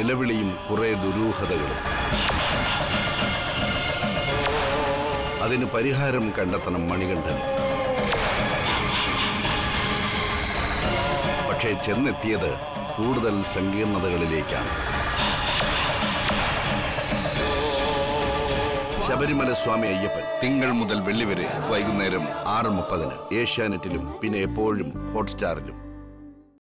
നിലവിളിയും കുറെ ദുരൂഹതകളും. അതിന് പരിഹാരം കണ്ടെത്തണം മണികണ്ഠന്. പക്ഷേ ചെന്നെത്തിയത് കൂടുതൽ സങ്കീർണതകളിലേക്കാണ്. ശബരിമല സ്വാമി അയ്യപ്പൻ തിങ്കൾ മുതൽ വെള്ളി വരെ വൈകുന്നേരം 6:30 ഏഷ്യാനെറ്റിലും പിന്നെ എപ്പോഴും ഹോട്ട്സ്റ്റാറിലും.